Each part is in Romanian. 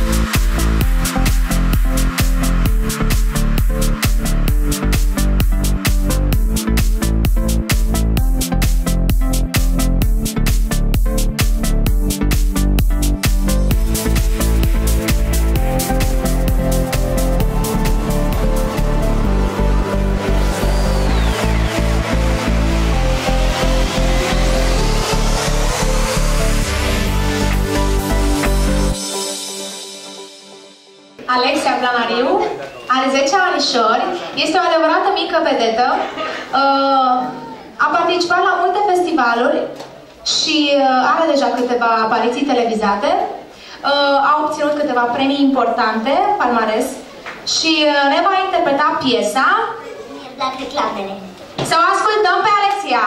Alexia Blanariu are 10 anișori, este o adevărată mică vedetă, a participat la multe festivaluri și are deja câteva apariții televizate, a obținut câteva premii importante, palmares, și ne va interpreta piesa. Mie-mi plac reclamele. Să o ascultăm pe Alexia!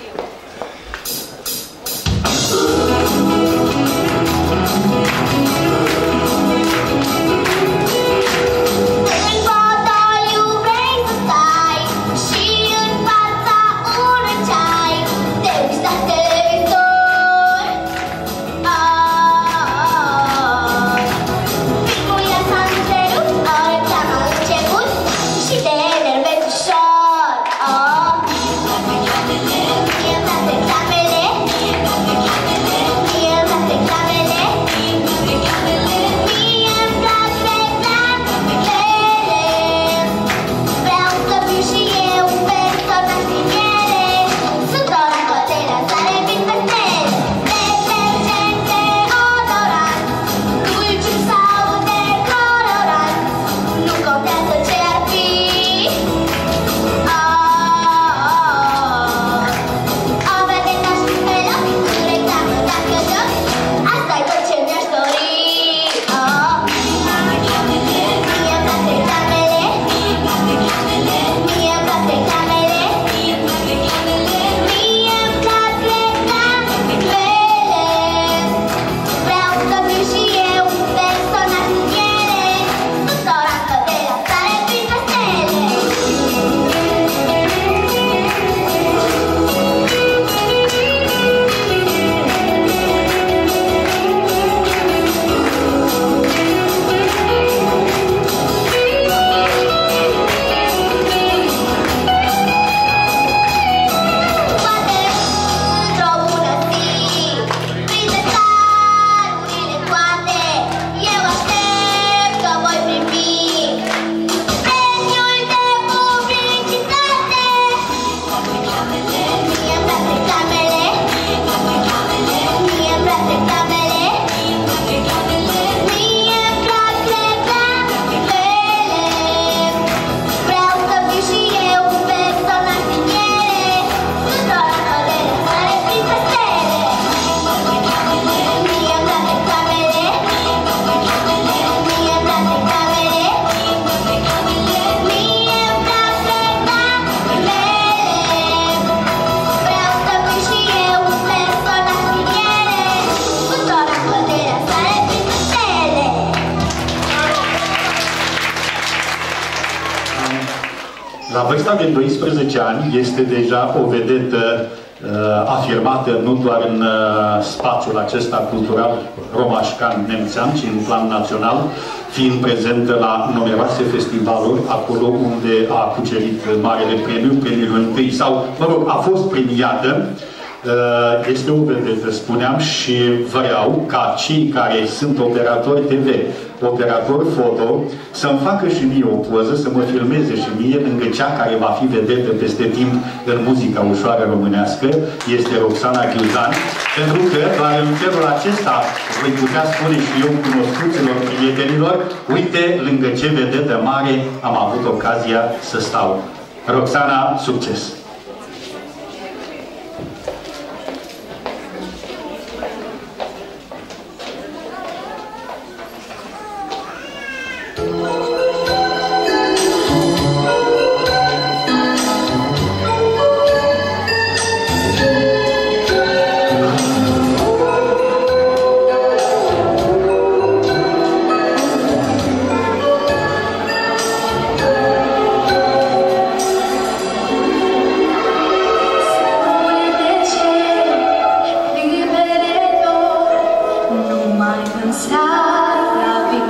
La vârsta de 12 ani este deja o vedetă afirmată nu doar în spațiul acesta cultural romașcan-nemțean, ci în plan național, fiind prezentă la numeroase festivaluri, acolo unde a cucerit marele premiu, premiul întâi, sau, mă rog, a fost premiată. Este o vedetă, spuneam, și vreau ca cei care sunt operatori TV, operatori foto, să-mi facă și mie o poză, să mă filmeze și mie lângă cea care va fi vedetă peste timp în muzica ușoară românească, este Roxana Ghiuzan, pentru că doar în felul acesta voi putea spune și eu cunoscuților, prietenilor, uite lângă ce vedetă mare am avut ocazia să stau. Roxana, succes! Pensar la vida.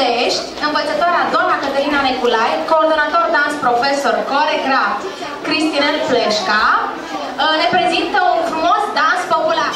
Ploiești, învățătoarea doamna Cătălina Neculai, coordonator dans, profesor, coregraf Cristinel Pleșca, ne prezintă un frumos dans popular.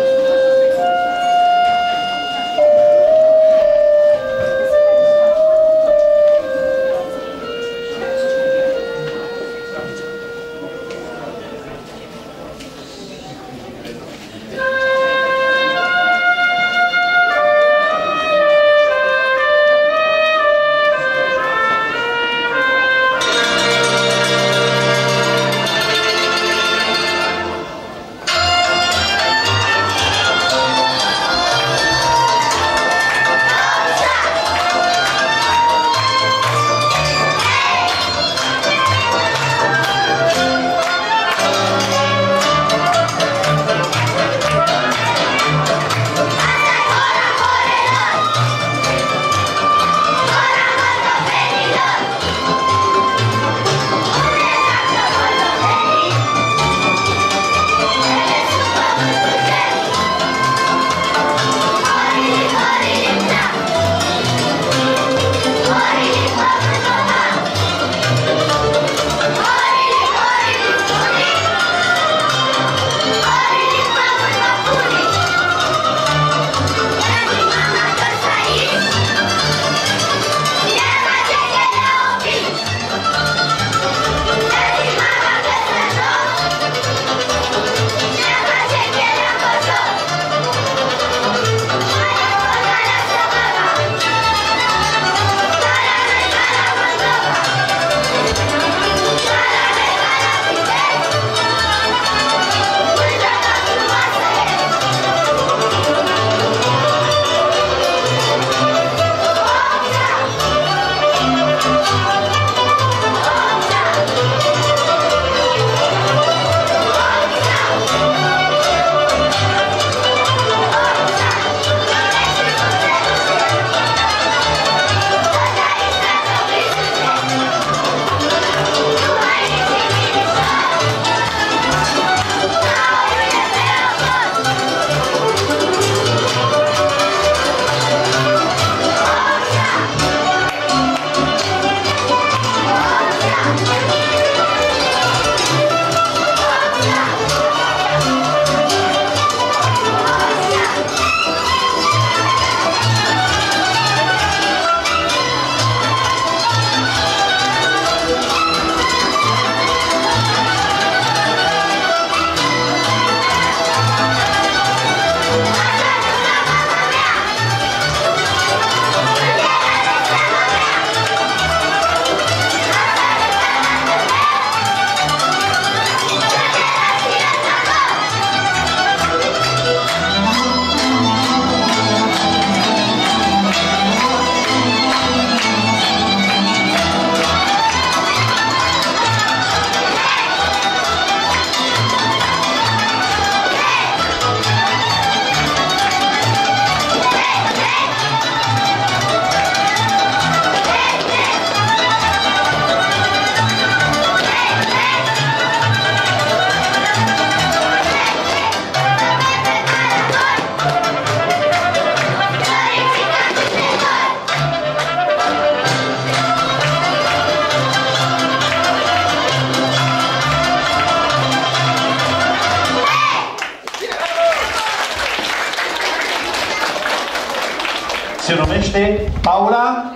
Se numește Paula.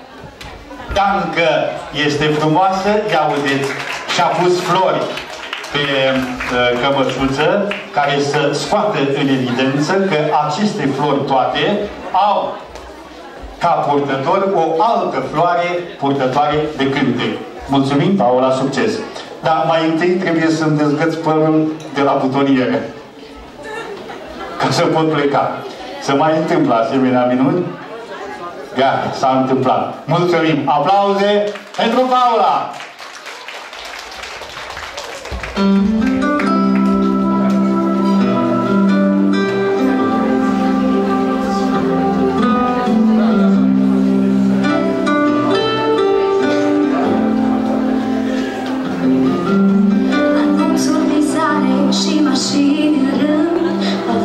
Dacă este frumoasă, ia uiteți, și-a pus flori pe cămășuță care să scoată în evidență că aceste flori toate au ca purtător o altă floare purtătoare de cântec. Mulțumim, Paula, succes! Dar mai întâi trebuie să-mi dezgăți părul de la butoniere ca să pot pleca. Se mai întâmplă asemenea minuni? Gata, s-a întâmplat. Mulțumim! Aplauze pentru Paula!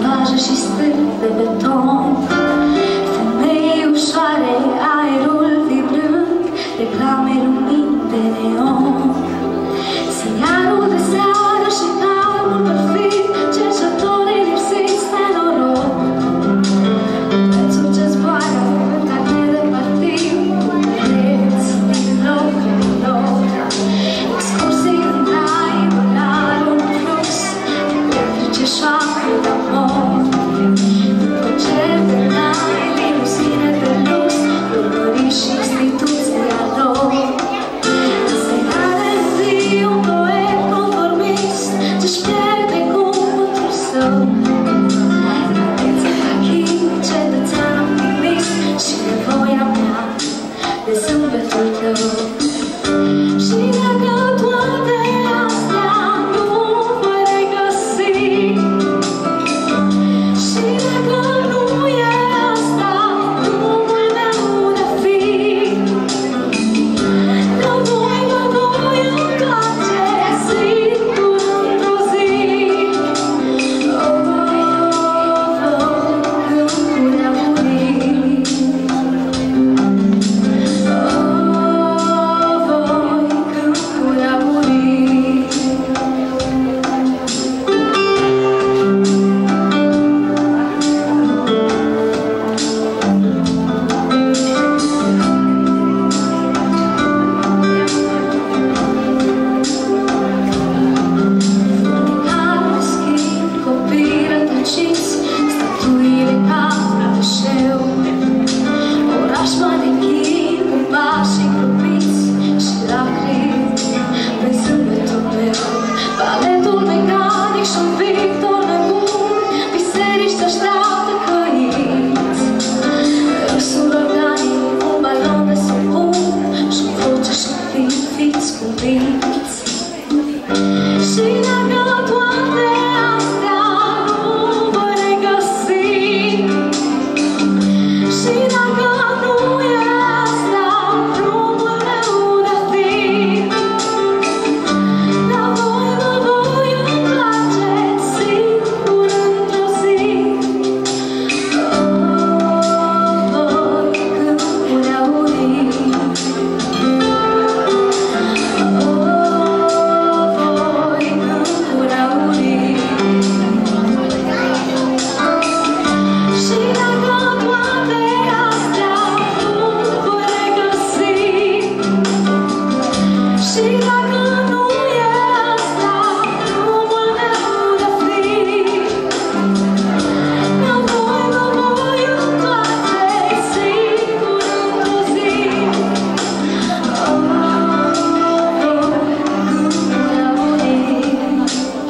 Și stâlpi de beton, femei ușoare, aerul reclame, lumini de neon, semnalul de seară și calmul perfid, cercetătorii lipsiți de noroc. Prețul ce zboară pe carte de partiu, preț din loc în loc. Excursii în trai, volarul în flux, electrice șoacă d'amor. După cer de nai, limuzine de lux, urmări și instituția lor. Desenare în zi, un poet conformist, ce-și pierde cuvântul său. Cadențe tachii, cetățean optimist și nevoia mea de zâmbetul tău. Și dacă toate astea nu voi regăsi, și dacă nu e asta drumul meu de fi, Înapoi mă voi întoarce singur într-o zi. Câmpul a murit, câmpul a murit. Furnicarul schimb, copii rătăciți, statuile ca prăbușeu. Oraș manechin cu pași încropiți și lacrimi pe zâmbetul meu. Baletul mecanic și un victor nebun, biserici te așteaptă căiți. Râsul organic, un balon de supun și o voce și fiți cumpliți. Și dacă toate astea nu voi regăsi, și dacă nu e asta drumul meu de fi, Înapoi mă voi întoarce singur într-o zi. Câmpul a murit, câmpul a murit. Și dacă toate astea nu voi regăsi, și dacă nu e asta drumul meu de fi, Înapoi mă voi întoarce singur într-o zi. Câmpul a murit,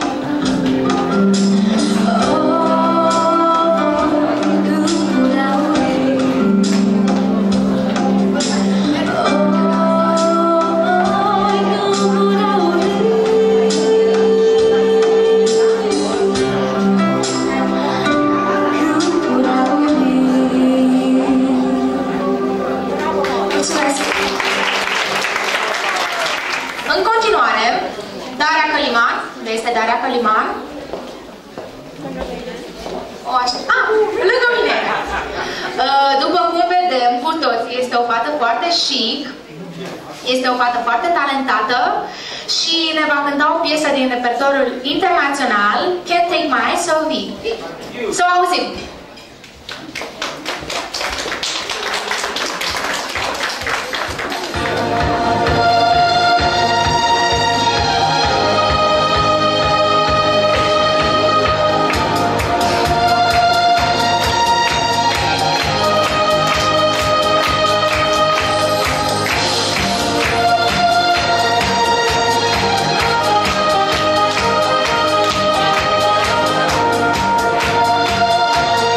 câmpul a În continuare, Daria Căliman. Unde este Daria Căliman? O aștept. Lângă mine! După cum vedem cu toți, este o fată foarte chic, este o fată foarte talentată și ne va cânta o piesă din repertoriul internațional, Can't Take My Eyes Off You. Să o auzim! murit.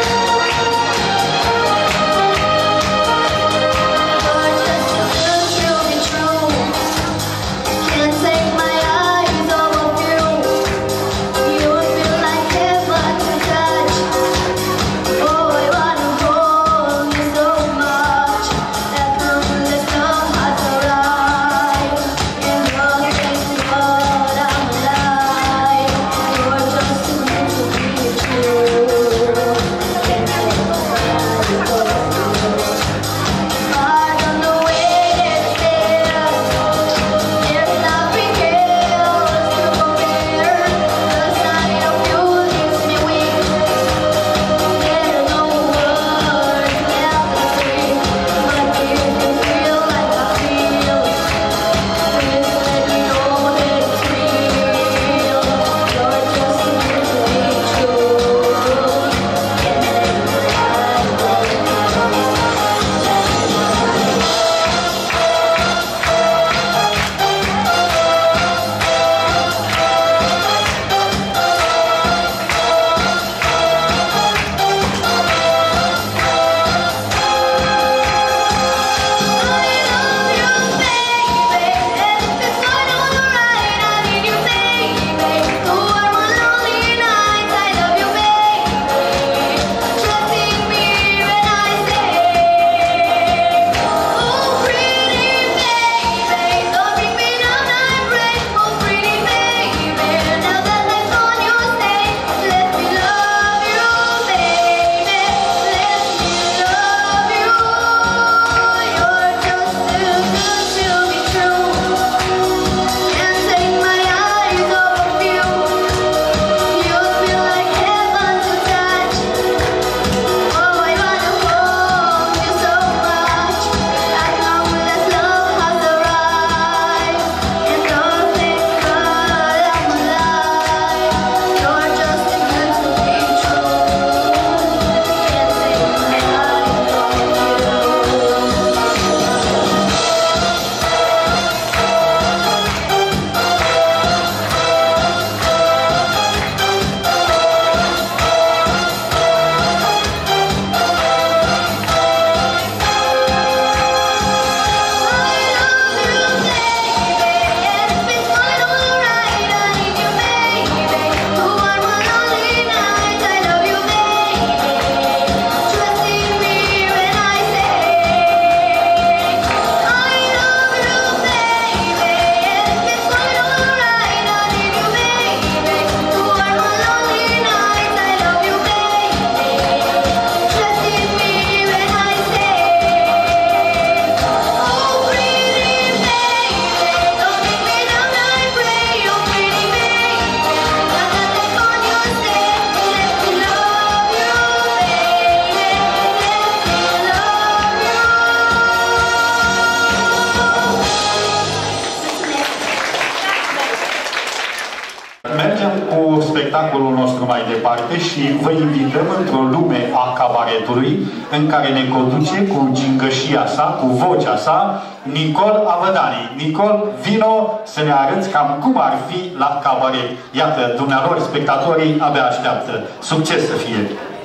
spectacolul nostru mai departe și vă invităm într-o lume a cabaretului în care ne conduce cu gingășia sa, cu vocea sa, Nicol Avădani. Nicol, vino să ne arăți cam cum ar fi la cabaret. Iată, dumnealor, spectatorii abia așteaptă. Succes să fie!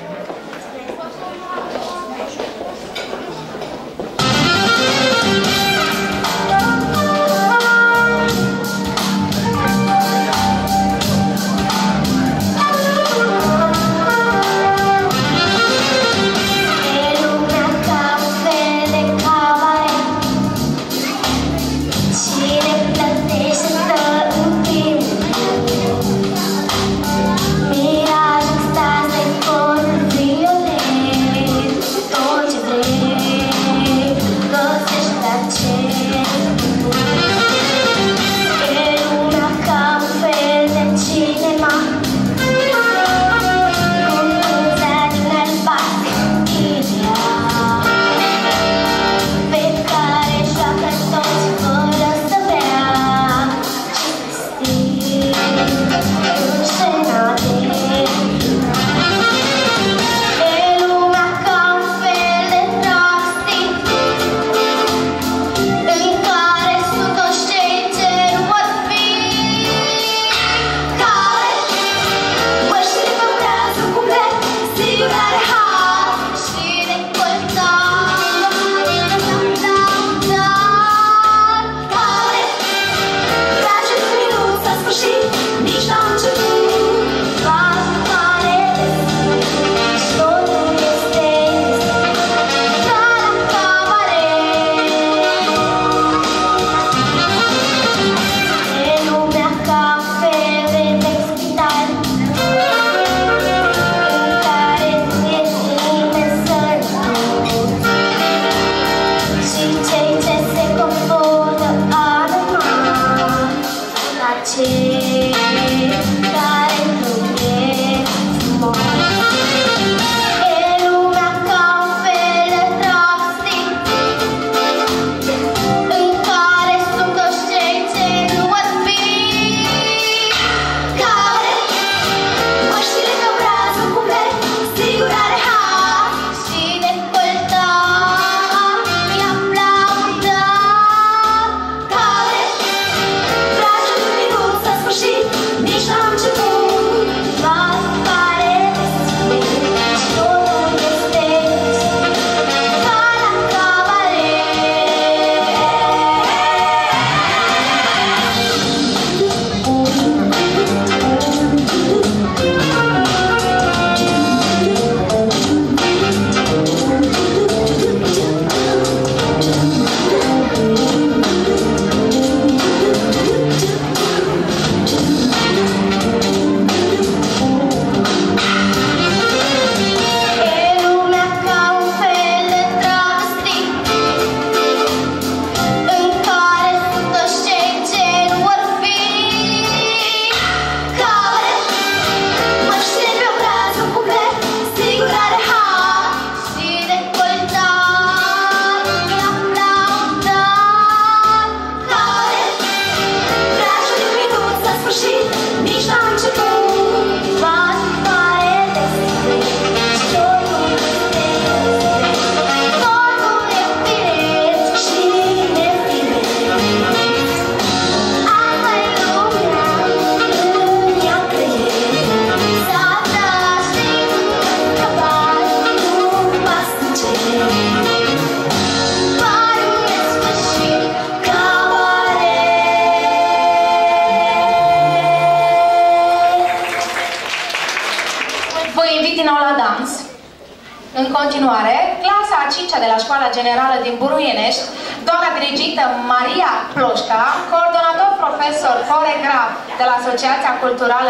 În continuare, clasa a 5-a de la Școala Generală din Buruienești, doamna dirigintă Maria Ploșca, coordonator profesor coregraf de la Asociația Culturală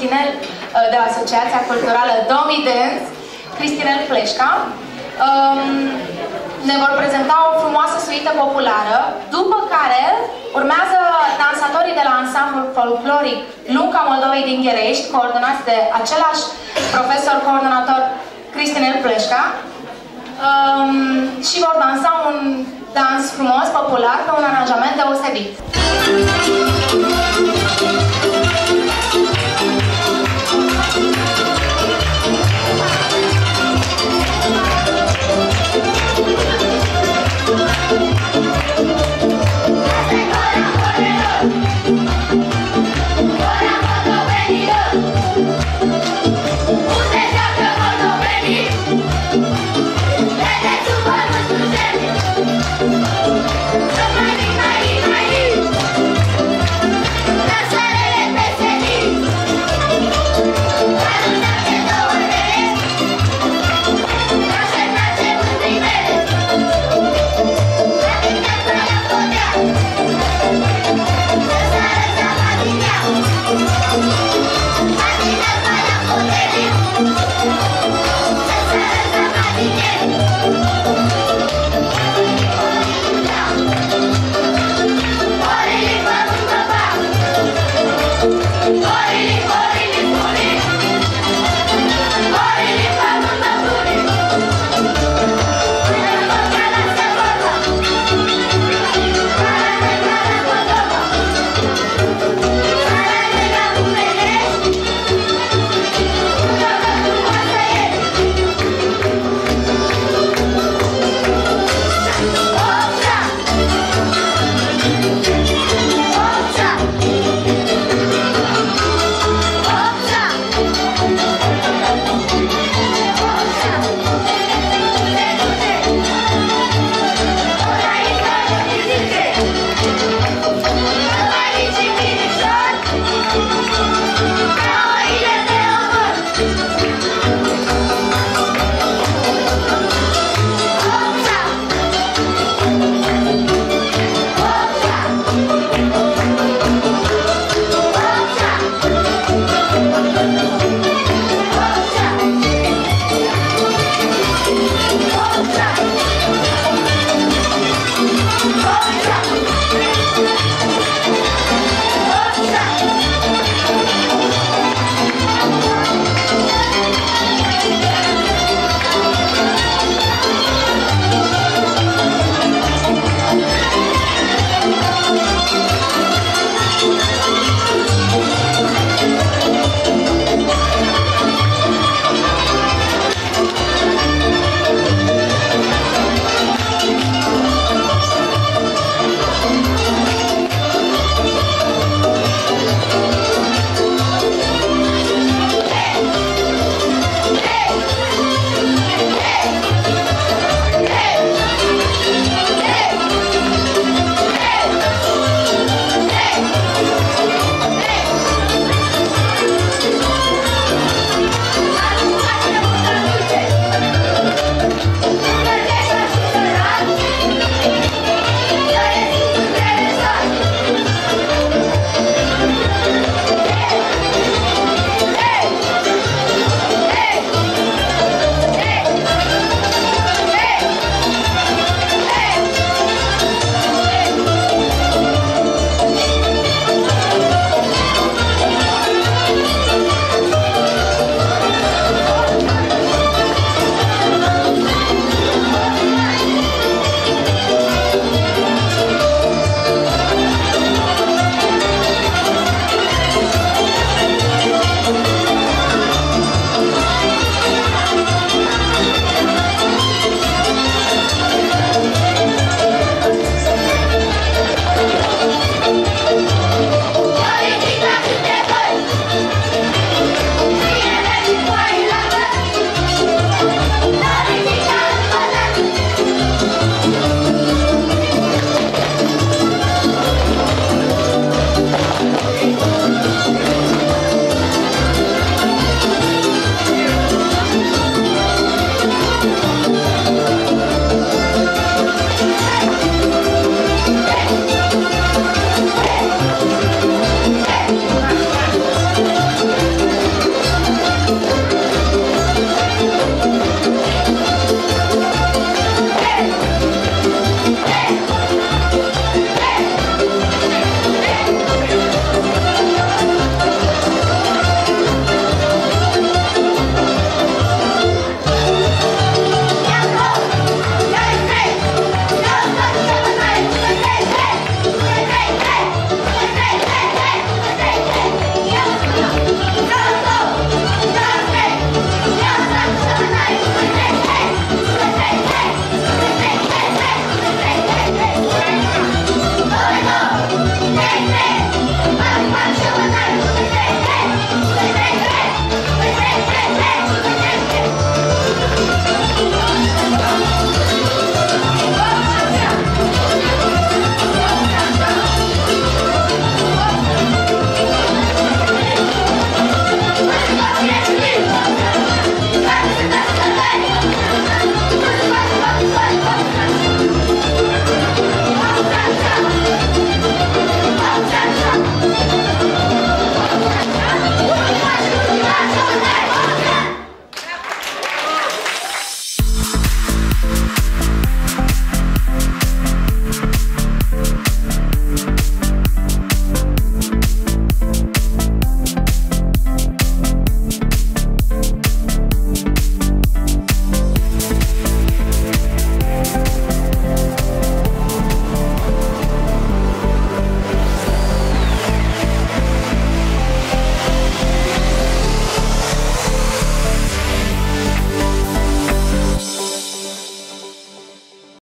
Domidens, Cristinel Pleșca, ne vor prezenta o frumoasă suită populară, după care urmează dansatorii de la ansamblul folcloric Lunca Moldovei din Gherești, coordonați de același profesor coordonator Cristinel Pleșca, și vor dansa un dans frumos, popular, pe un aranjament deosebit.